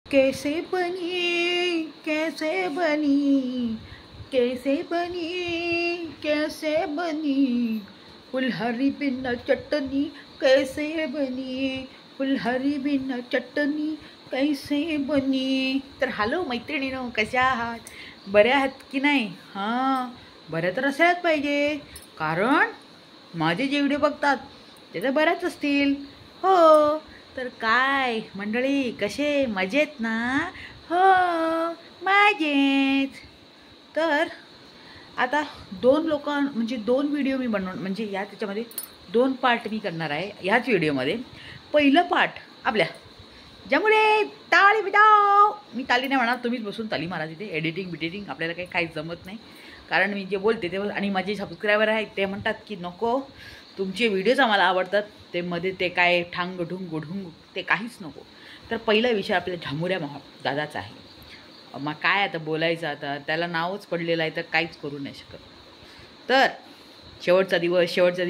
कैसे बनी कैसे बनी कैसे बनी कैसे बनी कुल्हाड़ी बिना चटनी कैसे बनी कुल्हाड़ी बिना चटनी कैसे बनी। तर हॅलो मैत्रिणीनो, कशा आहात? बऱ्या आहात की नाही? हां, बऱ्या तर असायलाच पाहिजे, कारण माझे जे व्हिडिओ बघतात ते तर बऱ्याच असतील. हो, तर काय मंडळी, कसे मजेत ना? हो, मजेत. तर आता दोन म्हणजे दोन व्हिडिओ मी बनवणार, म्हणजे त्याच्यामध्ये दोन पार्ट मी करणार आहे ह्याच व्हिडिओमध्ये. पहिलं पार्ट आपल्या ज्यामुळे टाळी बिटाव, मी ताली नाही म्हणणार, तुम्हीच बसून ताली मारा तिथे. एडिटिंग आपल्याला काही जमत नाही, कारण मी जे बोलते ते, आणि माझे सबस्क्रायबर आहेत ते म्हणतात की नको, तुमचे व्हिडिओज आम्हाला आवडतात, ते मध्ये ते काय ठांग ढुंग ढुंग ते काहीच नको. तर पहिला विषय आपल्या झामुऱ्या दादाचा आहे. मग काय आता बोलायचं, आता त्याला नावच पडलेलं आहे तर काहीच करू नाही शकत. तर शेवटचा दिवस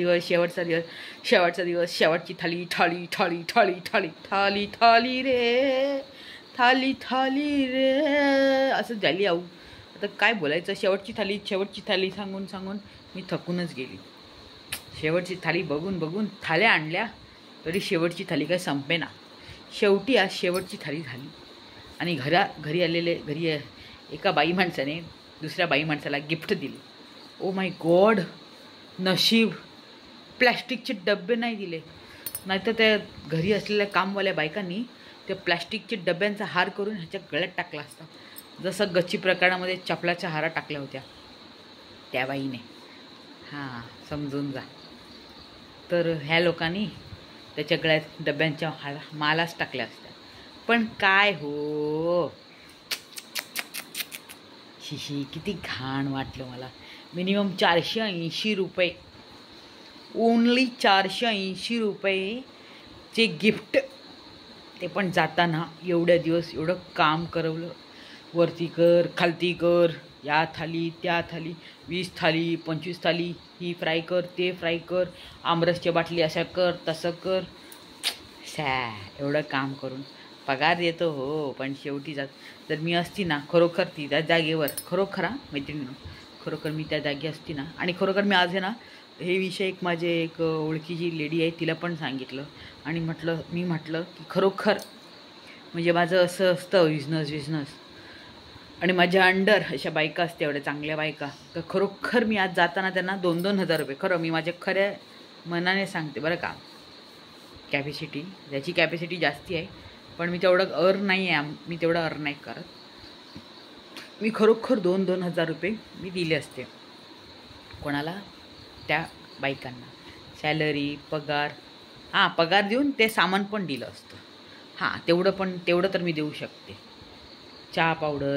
शेवटची थाली थाली थाली थाली थाली थाली थाली रे थाली रे असं झाली. आऊ आता काय बोलायचं, शेवटची थाली सांगून मी थकूनच गेली. शेवटची थाली बघून थाल्या आणल्या तरी शेवटची थाली काय संपेना. शेवटी आज शेवटची थाली झाली आणि घरी एका बाई माणसाने दुसऱ्या बाई माणसाला गिफ्ट दिली. ओ माय गॉड, नशीब प्लॅस्टिकचे डबे नाही दिले, नाहीतर त्या घरी असलेल्या कामवाल्या बायकांनी त्या प्लॅस्टिकचे डब्यांचा हार करून ह्याच्या गळ्यात टाकला असता, जसं गच्ची प्रकरणामध्ये चपलाच्या हारा टाकल्या होत्या त्या बाईने. हां, समजून जा. तर ह्या लोकांनी त्याच्या गळ्यात डब्यांच्या मालाच टाकल्या असत्या. पण काय हो, शिशी, किती घाण वाटलं मला. मिनिमम 480 रुपये, ओनली 480 रुपयेचे गिफ्ट, ते पण जाताना एवढ्या दिवस एवढं काम करवलं, वरती कर खालती कर, या थाली त्या थाली, 20 थाली 25 थाली, ही फ्राय कर ते फ्राय कर, आमरसच्या बाटली अशा कर तसं कर. एवढं काम करून पगार देतो हो, पण शेवटी जर मी असती ना खरोखर ती त्या जागेवर, खरोखर मैत्रिणी, खरोखर मी त्या जागी असती ना, आणि खरोखर मी आज आहे ना हे विषय एक ओळखीची लेडी आहे तिला पण सांगितलं, आणि मी म्हटलं की खरोखर म्हणजे माझं असं असतं बिझनेस, आणि माझ्या अंडर अशा बायका असते, एवढ्या चांगल्या बायका, तर खरोखर मी आज जाताना त्यांना 2-2 हजार रुपये, खरं मी माझ्या खऱ्या मनाने सांगते बरं का, कॅपॅसिटी, त्याची कॅपॅसिटी जास्ती आहे, पण मी तेवढं मी तेवढं अर्न नाही करत. मी खरोखर 2-2 हजार रुपये मी दिले असते कोणाला, त्या बायकांना, सॅलरी पगार, हां पगार देऊन ते सामान पण दिलं असतं. हां, तेवढं तर मी देऊ शकते. चहा पावडर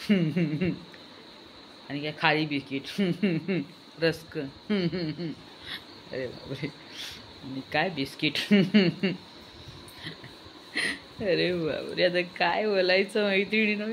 आणि काय खारी बिस्किट रस्क, अरे बापरे, आणि काय बिस्किट अरे बापरे, आता काय बोलायचं मैत्रिणीनं.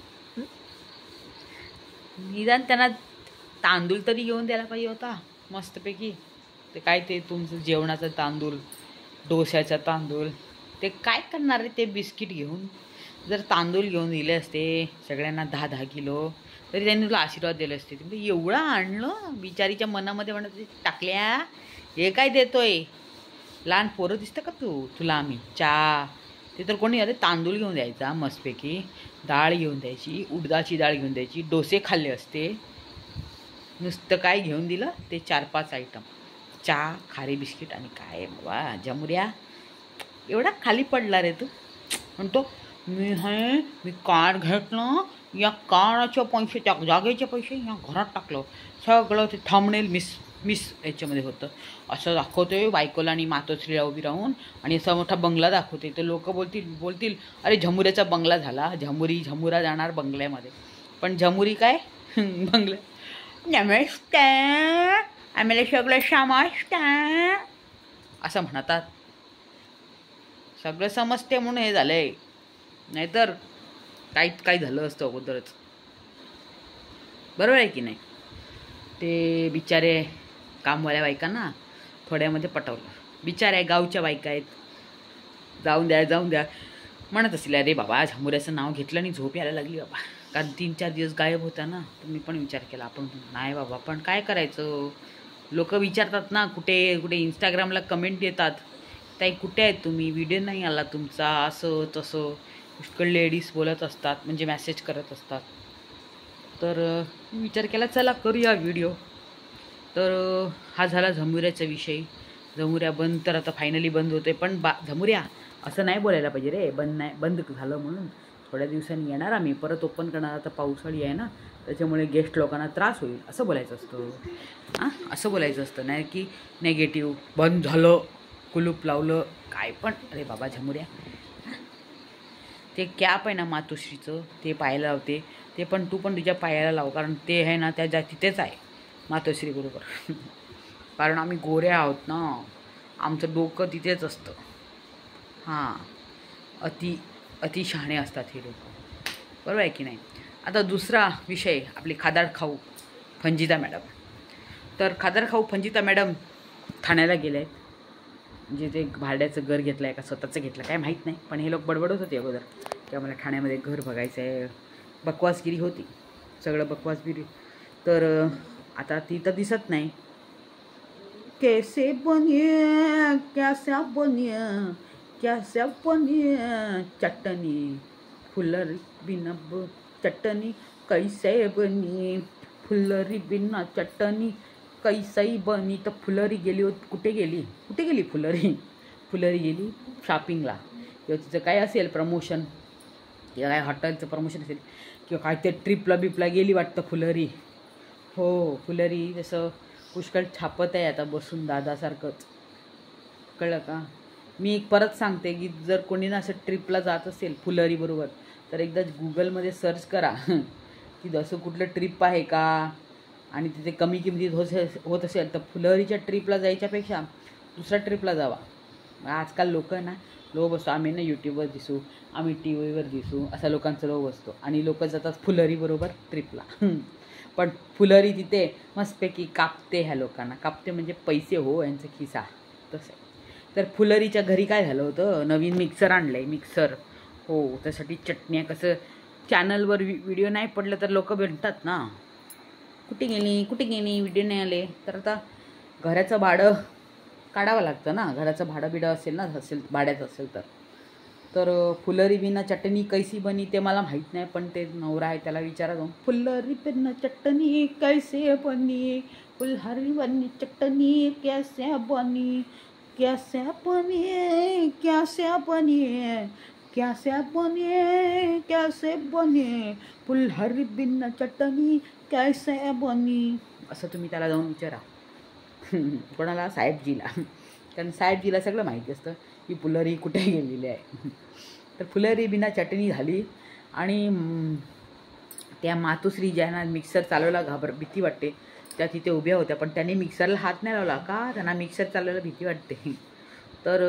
निदान त्यांना तांदूळ तरी घेऊन द्यायला पाहिजे होता मस्तपैकी. ते काय ते तुमचं जेवणाचा तांदूळ, डोश्याचा तांदूळ, ते काय करणार रे ते बिस्किट घेऊन. जर तांदूळ घेऊन दिले असते सगळ्यांना 10-10 किलो, तरी त्यांनी तुला आशीर्वाद दिले असते. म्हणजे एवढं आणलं, बिचारीच्या मनामध्ये म्हणत टाकल्या, हे काय देतोय, लहान पोरं दिसतं का तुला आम्ही चहा. ते तर कोणी, अरे तांदूळ घेऊन द्यायचा मस्तपैकी, डाळ घेऊन द्यायची, उडदाची डाळ घेऊन द्यायची, डोसे खाल्ले असते. नुसतं काय घेऊन दिलं ते 4-5 आयटम, चहा खारी बिस्किट, आणि काय बाबा जमुऱ्या एवढा खाली पडला रे तू. म्हणतो मी कार घेतलं, या काराच्या पैसे, त्या जागेचे पैसे या घरात टाकलं, सगळं ते थांबणेल मिस याच्यामध्ये होतं. असं दाखवतोय बायकोला आणि मातोश्रीला उभी राहून, आणि असा मोठा बंगला दाखवते. तर लोक बोलतील अरे झमुऱ्याचा बंगला झाला, झमुरा जाणार बंगल्यामध्ये. पण झमुरी काय बंगला, नमस्कार आम्हाला सगळं समजतं असं म्हणतात. सगळं समजते म्हणून हे झालंय, नाहीतर काय झालं असतं अगोदरच, बरोबर आहे की नाही. ते बिचारे कामवाल्या बायकांना थोड्यामध्ये पटवलं, बिचाऱ्या गावच्या बायका आहेत, जाऊन द्या. म्हणत असेल अरे बाबा झामुऱ्याचं नाव घेतलं आणि झोप यायला लागली बाबा, कारण 3-4 दिवस गायब होता ना. तर मी पण विचार केला आपण नाही बाबा, पण काय करायचं, लोक विचारतात ना कुठे कुठे इंस्टाग्रामला कमेंट येतात, ताई कुठे आहेत तुम्ही, व्हिडिओ नाही आला तुमचा, असं तसं पुष्कळ लेडीज बोलत असतात, म्हणजे मेसेज करत असतात. तर मी विचार केला चला करूया व्हिडिओ. तर हा झाला झमुऱ्याचा विषय. झमुऱ्या बंद तर आता फायनली बंद होते, पण झमुऱ्या असं नाही बोलायला पाहिजे रे, बंद झालं म्हणून. थोड्या दिवसांनी येणार आम्ही परत ओपन करणार, आता पावसाळी आहे ना, त्याच्यामुळे गेस्ट लोकांना त्रास होईल असं बोलायचं असतं. हां, असं बोलायचं असतं, नाही की नेगेटिव्ह बंद झालं कुलूप लावलं काय पण. अरे बाबा झमुऱ्या, ते कॅप आहे ना मातोश्रीचं, ते पाहायला लावते, ते पण तू पण तुझ्या पायाला लाव, कारण ते आहे ना त्या तिथेच आहे मातोश्री बरोबर. कारण आम्ही गोरे आहोत ना, आमचं डोकं तिथेच असतं. हां, अति शहाणे असतात हे लोक, बरोबर आहे की नाही. आता दुसरा विषय, आपली खादाड खाऊ फंजिता मॅडम. तर खादाड खाऊ फंजिता मॅडम ठाण्याला गेले आहेत. म्हणजे ते भाड्याचं घर घेतलं आहे का स्वतःचं घेतलं काय माहीत नाही, पण हे लोक बडबडत होते अगोदर की आम्हाला ठाण्यामध्ये घर बघायचं आहे. बकवासगिरी होती, सगळं बकवासगिरी. तर आता ती तर दिसत नाही. कैसे बनिए कैसा बनिए कैसा बनिए चटनी फुलरी बिना चटनी कैसे बनी फुलरी बिना चटनी कैसाही बनी. तर फुलरी गेली होती, कुठे गेली फुलरी गेली शॉपिंगला, किंवा तिचं काय असेल प्रमोशन, किंवा काय हॉटेलचं प्रमोशन असेल, किंवा काय ते ट्रिपला गेली वाटतं फुलरी. हो, फुलरी जसं पुष्कळ छापत आहे आता बसून दादासारखंच, कळलं का. मी एक परत सांगते की जर कोणी ना असं ट्रिपला जात असेल फुलरी बरोबर, तर एकदा गुगलमध्ये सर्च करा की जसं कुठलं ट्रिप आहे का, आणि तिथे कमी किमतीत होत असेल तर फुलरीच्या ट्रिपला जायच्यापेक्षा दुसऱ्या ट्रिपला जावा. आजकाल लोक ना लोभ असतो, आम्ही ना यूट्यूबवर दिसू, आम्ही टी व्हीवर दिसू, असा लोकांचा लोभ असतो, आणि लोक जातात फुलरीबरोबर ट्रिपला. पण फुलरी तिथे मस्तपैकी कापते, ह्या लोकांना कापते म्हणजे पैसे हो, यांचा खिसा तसं. तर फुलरीच्या घरी काय झालं होतं, नवीन मिक्सर आणलं आहे, मिक्सर. हो, त्यासाठी चटण्या, कसं चॅनलवर व्हिडिओ नाही पडलं तर लोक भेटतात ना, कुठे गेली व्हिडिओ नाही आले. तर आता घराचं भाडं काढावं लागतं ना, घराचं भाडं असेल ना, भाड्यात असेल तर फुलरी बिना चटणी कैसी बनी ते मला माहीत नाही, पण ते नवरा आहे त्याला विचारा जाऊन, फुलरी बिना चटणी कैसे बनी फुलहरी बनी चटणी कैसे बनी कैसे बनी कैसे बनी कैसे बनी कैसे बनी फुलहरी बिना चटणी कैसे बनी, असं तुम्ही त्याला जाऊन विचारा. कोणाला, साहेबजीला, कारण साहेबजीला सगळं माहिती असतं की फुलरी कुठे गेलेली आहे. तर फुलरी बिना चटणी झाली, आणि त्या मातोश्री ज्यांना मिक्सर चालवायला भीती वाटते त्या तिथे उभ्या होत्या, पण त्यांनी मिक्सरला हात नाही लावला का, त्यांना मिक्सर चालवायला भीती वाटते. तर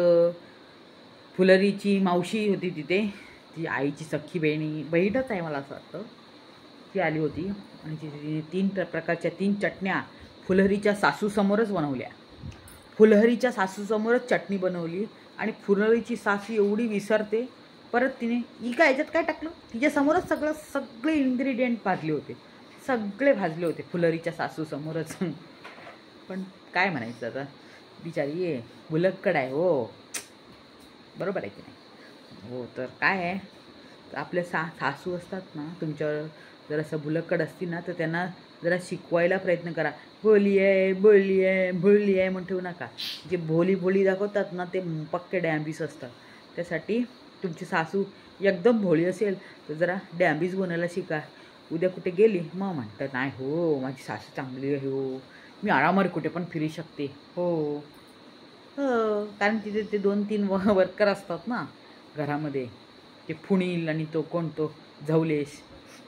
फुलरीची मावशी होती तिथे, ती आईची सख्खी बहीणच आहे मला असं वाटतं, ती आली होती, आणि तिथे 3 प्रकारच्या 3 चटण्या फुलहरीच्या सासूसमोरच बनवल्या. फुलहरीच्या सासूसमोरच चटणी बनवली, आणि फुलहरीची सासू एवढी विसरते, परत तिने ही काय याच्यात काय टाकलं, तिच्यासमोरच सगळे इन्ग्रेडियंट भाजले होते फुलहरीच्या सासूसमोरच. पण काय म्हणायचं आता, बिचारी ये भुलक्कड आहे हो, बरोबर आहे की नाही. हो, तर काय आहे, आपल्या सासू असतात ना तुमच्यावर, जर असं भुलक्कड असतील ना, तर त्यांना जरा शिकवायला प्रयत्न करा. भोली आहे म्हणून ठेवू नका. जे भोली दाखवतात ना ते पक्के डॅम्बीस असतात. त्यासाठी तुमची सासू एकदम भोळी असेल तर जरा डॅम्बीस बनायला शिका. उद्या कुठे गेली मग म्हणतात, नाही हो माझी सासू चांगली आहे हो, मी आरामात कुठे पण फिरू शकते हो. हो, कारण तिथे ते 2-3 वर्कर असतात ना घरामध्ये, ते फुणील आणि तो कोणतो झवलेश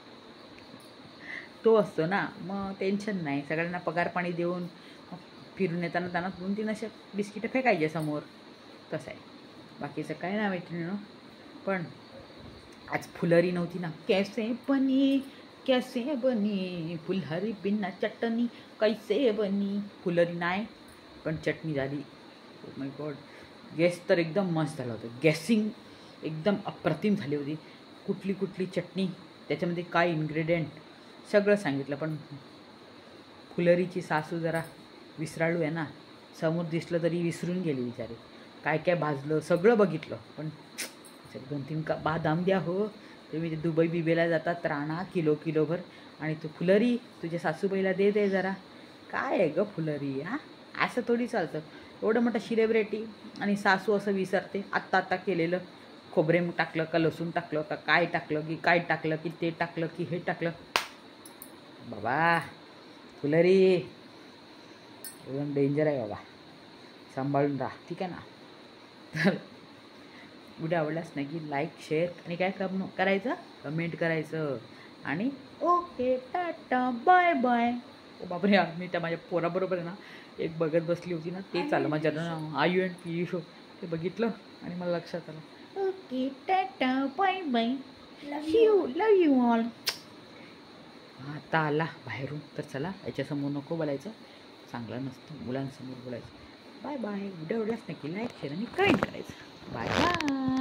तो असतो ना, मग टेन्शन नाही, सगळ्यांना पगार पाणी देऊन फिरून येताना त्यांना 2-3 अशा बिस्किटं फेकायचे समोर, तसं आहे. बाकीचं काय नाही माहिती ना. पण आज फुलरी नव्हती ना, कैसे बनी फुलहरी बिना चटणी कैसे बनी, फुलरी नाही पण चटणी झाली. ओ माय गॉड, गेस तर एकदम मस्त झालं होतं. एकदम अप्रतिम झाली होती. कुठली कुठली चटणी, त्याच्यामध्ये काय इन्ग्रेडियंट सगळं सांगितलं. पण फुलरीची सासू जरा विसराळू आहे ना, समोर दिसलं तरी विसरून गेली बिचारी. काय काय भाजलं सगळं बघितलं, पण 2-3 का बादाम द्या हो. तुम्ही ते दुबई बिबेला जातात राणा किलोभर, आणि तू फुलरी तुझ्या सासूबाईला दे जरा. काय आहे गं फुलरी, हां असं थोडी चालतं. एवढं मोठं शिरेब्रेटी आणि सासू असं विसरते. आत्ता केलेलं खोबरे टाकलं का लसूण टाकलं का काय टाकलं की काय टाकलं की ते टाकलं की हे टाकलं. बाबा फुलरी एकदम डेंजर आहे बाबा, सांभाळून राहा, ठीक आहे ना. तर व्हिडिओ आवडलाच नाही की लाईक शेअर आणि काय करायचं, कमेंट करायचं. आणि ओके टाटा बाय बाय. ओ बापरे, मी त्या माझ्या पोराबरोबर आहे ना एक बघत बसली होती ना, ते चाललं माझ्या आयू अँड पी शो, ते बघितलं आणि मला लक्षात आलं. Okay tata bye bye, love you all. आता आला बाहेरून, तर चला याच्यासमोर नको बोलायचं, चांगलं नसतं मुलांसमोर बोलायचं. Bye bye. व्हिडिओ आवडलाच नाही की लाईक शेअर आणि कमेंट करायचं. Bye bye.